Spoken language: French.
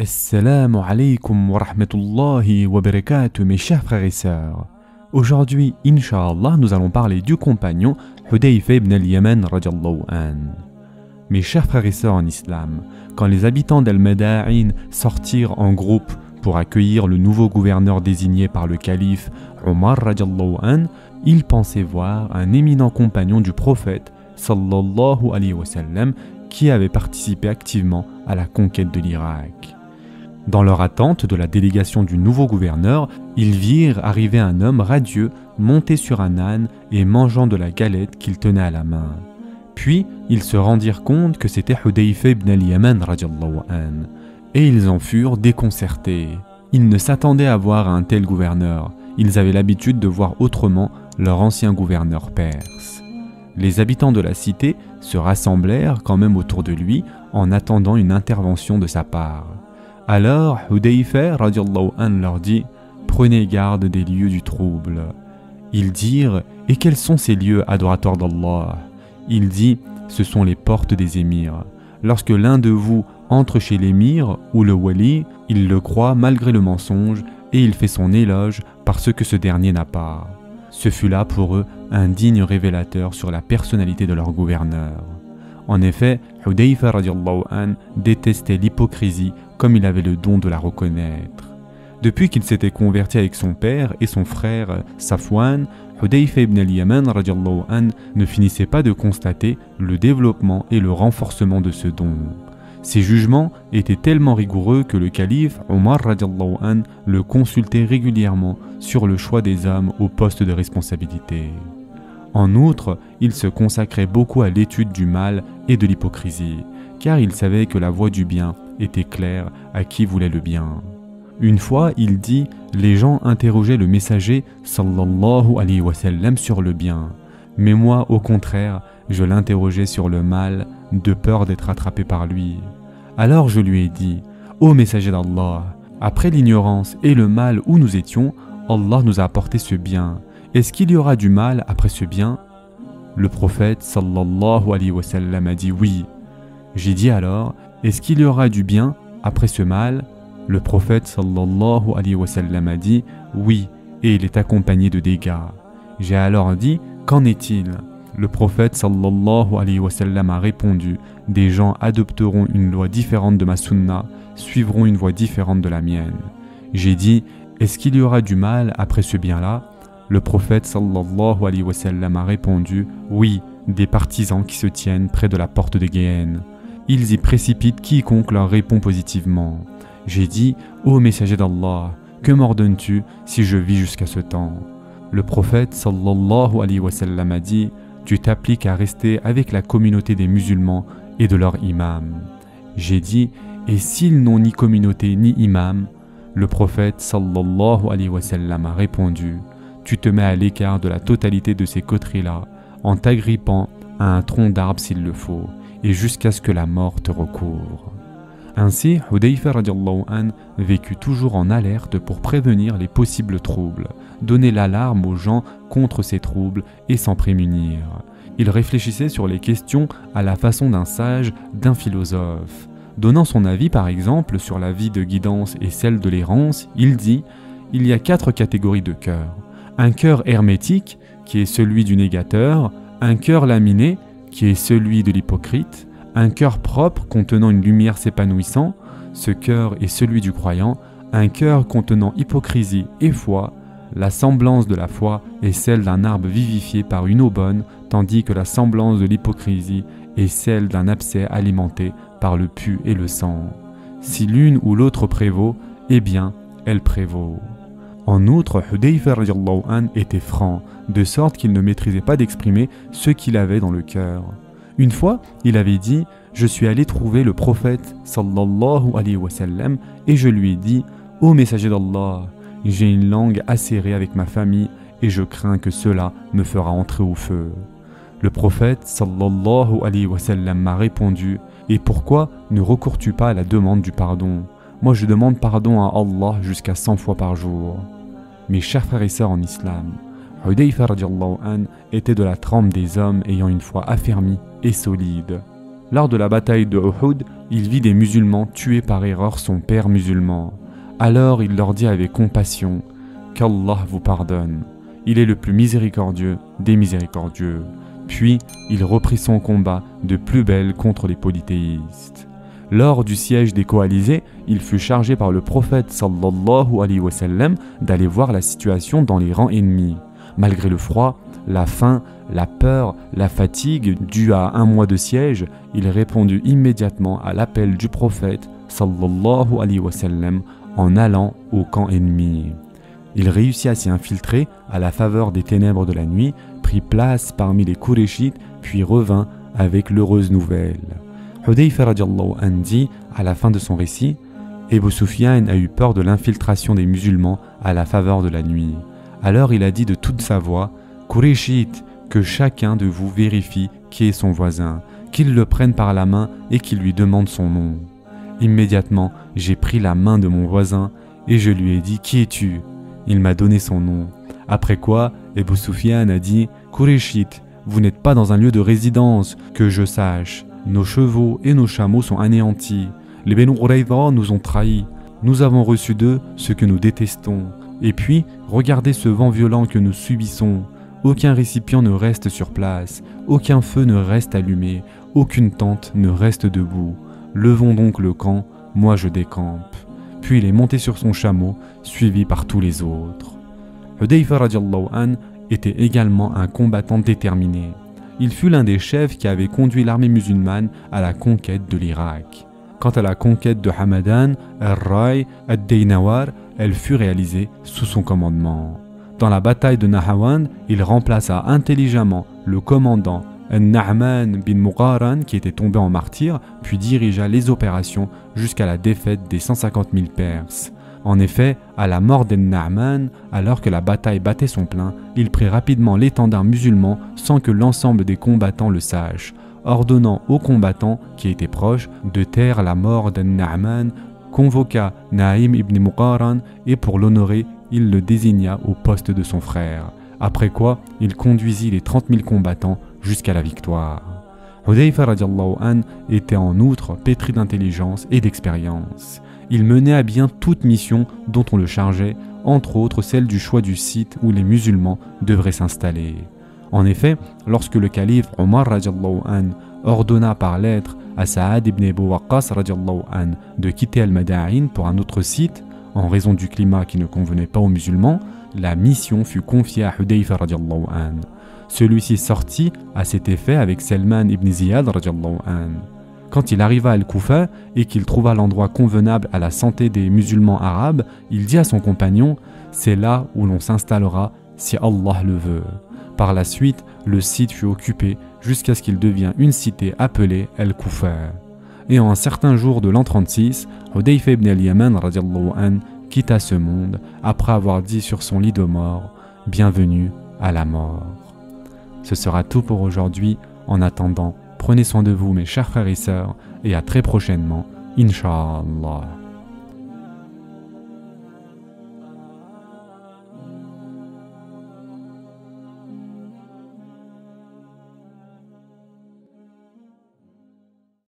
Assalamu alaikum wa rahmatullahi wa barakatuh mes chers frères et sœurs. Aujourd'hui, Inch'Allah, nous allons parler du compagnon Hudayfa ibn al-Yaman radiallahu an. Mes chers frères et sœurs en islam, quand les habitants d'Al-Mada'in sortirent en groupe pour accueillir le nouveau gouverneur désigné par le calife Omar radiallahu an, ils pensaient voir un éminent compagnon du prophète sallallahu alayhi wa sallam qui avait participé activement à la conquête de l'Irak. Dans leur attente de la délégation du nouveau gouverneur, ils virent arriver un homme radieux monté sur un âne et mangeant de la galette qu'il tenait à la main. Puis ils se rendirent compte que c'était Hudayfa ibn al-Yaman radiallahu an, et ils en furent déconcertés. Ils ne s'attendaient à voir un tel gouverneur, ils avaient l'habitude de voir autrement leur ancien gouverneur perse. Les habitants de la cité se rassemblèrent quand même autour de lui en attendant une intervention de sa part. Alors Hudayfa radiallahu an leur dit « Prenez garde des lieux du trouble ». Ils dirent « Et quels sont ces lieux adoratoires d'Allah » Il dit « Ce sont les portes des émirs. Lorsque l'un de vous entre chez l'émir ou le wali, il le croit malgré le mensonge et il fait son éloge parce que ce dernier n'a pas. » Ce fut là pour eux un digne révélateur sur la personnalité de leur gouverneur. En effet, Hudayfa radiallahu an détestait l'hypocrisie comme il avait le don de la reconnaître. Depuis qu'il s'était converti avec son père et son frère Safwan, Hudayfa ibn al-Yaman radiallahu an ne finissait pas de constater le développement et le renforcement de ce don. Ses jugements étaient tellement rigoureux que le calife Omar radiallahu an le consultait régulièrement sur le choix des hommes au poste de responsabilité. En outre, il se consacrait beaucoup à l'étude du mal et de l'hypocrisie, car il savait que la voie du bien était claire à qui voulait le bien. Une fois, il dit, les gens interrogeaient le messager sallallahu alayhi wa sallam sur le bien, mais moi, au contraire, je l'interrogeais sur le mal, de peur d'être attrapé par lui. Alors je lui ai dit, ô messager d'Allah, après l'ignorance et le mal où nous étions, Allah nous a apporté ce bien. Est-ce qu'il y aura du mal après ce bien? Le prophète sallallahu alayhi wa sallam a dit oui. J'ai dit alors, est-ce qu'il y aura du bien après ce mal? Le prophète sallallahu alayhi wa sallam a dit oui, et il est accompagné de dégâts. J'ai alors dit, qu'en est-il? Le prophète sallallahu alayhi wa sallam a répondu, des gens adopteront une loi différente de ma sunna, suivront une voie différente de la mienne. J'ai dit, est-ce qu'il y aura du mal après ce bien-là? Le prophète sallallahu alayhi wa sallam a répondu « Oui, des partisans qui se tiennent près de la porte de Guéhen. Ils y précipitent quiconque leur répond positivement. » J'ai dit « Ô messager d'Allah, que m'ordonnes-tu si je vis jusqu'à ce temps ?» Le prophète sallallahu alayhi wa sallam a dit « Tu t'appliques à rester avec la communauté des musulmans et de leur imam. » J'ai dit « Et s'ils n'ont ni communauté ni imam ?» Le prophète sallallahu alayhi wa sallam a répondu « Tu te mets à l'écart de la totalité de ces coteries-là, en t'agrippant à un tronc d'arbre s'il le faut, et jusqu'à ce que la mort te recouvre. » Ainsi, Hudayfa radiallahu an vécut toujours en alerte pour prévenir les possibles troubles, donner l'alarme aux gens contre ces troubles et s'en prémunir. Il réfléchissait sur les questions à la façon d'un sage, d'un philosophe. Donnant son avis par exemple sur la vie de guidance et celle de l'errance, il dit « Il y a 4 catégories de cœurs. Un cœur hermétique, qui est celui du négateur, un cœur laminé, qui est celui de l'hypocrite, un cœur propre contenant une lumière s'épanouissant, ce cœur est celui du croyant, un cœur contenant hypocrisie et foi, la semblance de la foi est celle d'un arbre vivifié par une eau bonne, tandis que la semblance de l'hypocrisie est celle d'un abcès alimenté par le pus et le sang. Si l'une ou l'autre prévaut, eh bien, elle prévaut. » En outre, Hudayfa radiallahu an était franc, de sorte qu'il ne maîtrisait pas d'exprimer ce qu'il avait dans le cœur. Une fois, il avait dit « Je suis allé trouver le prophète sallallahu alayhi wa sallam et je lui ai dit « Ô messager d'Allah, j'ai une langue acérée avec ma famille et je crains que cela me fera entrer au feu. » Le prophète sallallahu alayhi wa sallam m'a répondu « Et pourquoi ne recours-tu pas à la demande du pardon? Moi je demande pardon à Allah jusqu'à 100 fois par jour. » Mes chers frères et sœurs en islam, Hudayfa radiallahu an était de la trempe des hommes ayant une foi affermie et solide. Lors de la bataille de Uhud, il vit des musulmans tuer par erreur son père musulman. Alors il leur dit avec compassion « Qu'Allah vous pardonne, il est le plus miséricordieux des miséricordieux ». Puis il reprit son combat de plus belle contre les polythéistes. Lors du siège des coalisés, il fut chargé par le prophète sallallahu alayhi wa sallam d'aller voir la situation dans les rangs ennemis. Malgré le froid, la faim, la peur, la fatigue due à un mois de siège, il répondit immédiatement à l'appel du prophète sallallahu alayhi wa sallam en allant au camp ennemi. Il réussit à s'y infiltrer à la faveur des ténèbres de la nuit, prit place parmi les Qurayshites, puis revint avec l'heureuse nouvelle. Hudayfa radiallahu anhu dit à la fin de son récit, Abu Sufyan a eu peur de l'infiltration des musulmans à la faveur de la nuit. Alors il a dit de toute sa voix, Qurayshites, que chacun de vous vérifie qui est son voisin, qu'il le prenne par la main et qu'il lui demande son nom. Immédiatement, j'ai pris la main de mon voisin et je lui ai dit « Qui es-tu » Il m'a donné son nom. Après quoi, Abu Sufyan a dit « Qurayshites, vous n'êtes pas dans un lieu de résidence, que je sache. Nos chevaux et nos chameaux sont anéantis. Les Banu Qurayza nous ont trahis. Nous avons reçu d'eux ce que nous détestons. Et puis, regardez ce vent violent que nous subissons. Aucun récipient ne reste sur place, aucun feu ne reste allumé, aucune tente ne reste debout. Levons donc le camp, moi je décampe. » Puis il est monté sur son chameau, suivi par tous les autres. Hudayfa radiallahu anhu était également un combattant déterminé. Il fut l'un des chefs qui avait conduit l'armée musulmane à la conquête de l'Irak. Quant à la conquête de Hamadan, Ar-Ray, Ad-Daynawar, elle fut réalisée sous son commandement. Dans la bataille de Nahawand, il remplaça intelligemment le commandant An-Na'man bin Muqaran qui était tombé en martyr, puis dirigea les opérations jusqu'à la défaite des 150 000 Perses. En effet, à la mort d'An-Na'man, alors que la bataille battait son plein, il prit rapidement l'étendard musulman sans que l'ensemble des combattants le sachent, ordonnant aux combattants qui étaient proches de taire la mort d'An-Na'man, convoqua Naïm ibn Muqaran et pour l'honorer, il le désigna au poste de son frère. Après quoi, il conduisit les 30 000 combattants jusqu'à la victoire. Hudayfa radiallahu anhu était en outre pétri d'intelligence et d'expérience. Il menait à bien toute mission dont on le chargeait, entre autres celle du choix du site où les musulmans devraient s'installer. En effet, lorsque le calife Omar radiallahu anhu ordonna par lettre à Saad ibn Abu Waqqas radiallahu anhu de quitter Al-Mada'in pour un autre site, en raison du climat qui ne convenait pas aux musulmans, la mission fut confiée à Hudayfa radiallahu anhu. Celui-ci sortit à cet effet avec Salman ibn Ziyad radiallahu anhu. Quand il arriva à Al-Koufa et qu'il trouva l'endroit convenable à la santé des musulmans arabes, il dit à son compagnon « C'est là où l'on s'installera si Allah le veut ». Par la suite, le site fut occupé jusqu'à ce qu'il devienne une cité appelée Al-Koufa. Et en un certain jour de l'an 36, Hudayfa ibn al-Yaman radiallahu anhu quitta ce monde après avoir dit sur son lit de mort « Bienvenue à la mort ». Ce sera tout pour aujourd'hui. En attendant, prenez soin de vous mes chers frères et sœurs et à très prochainement, Inch'Allah.